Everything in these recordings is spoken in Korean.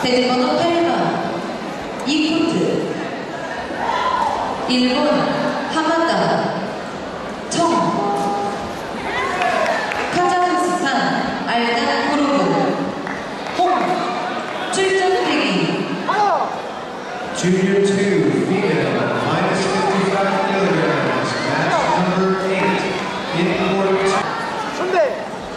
대진번호 8번 이코트. 일본 하마다 청. 카자흐스탄 알단 코로브 홍. 출전 대기. Junior 2 female minus 55 kilograms, match number 8 in court. 선배.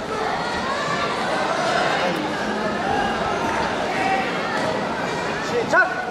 시작.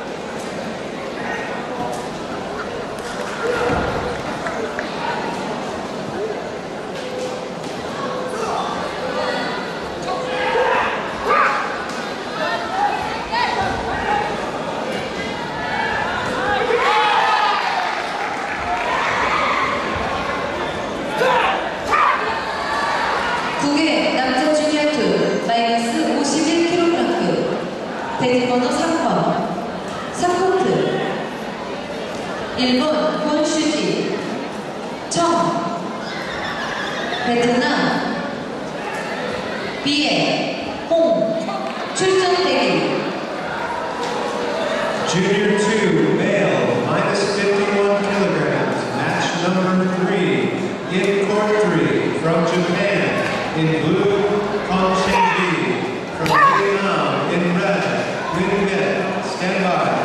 남자 주니어 2 마이너스 51kg. 대진번호 3번 3코트. 일본 권슈지 청. 베트남 비에 홍. 출전 대기. Junior 2 male minus 51 kilograms, match number 3 in court 3 from Japan. In blue, Kong Shin from Vietnam. In red, Win Viet. Stand by.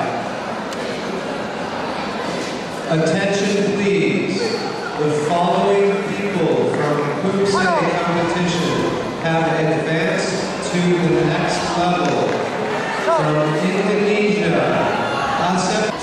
Attention please. The following people from Puksei competition have advanced to the next level. From Indonesia, Asep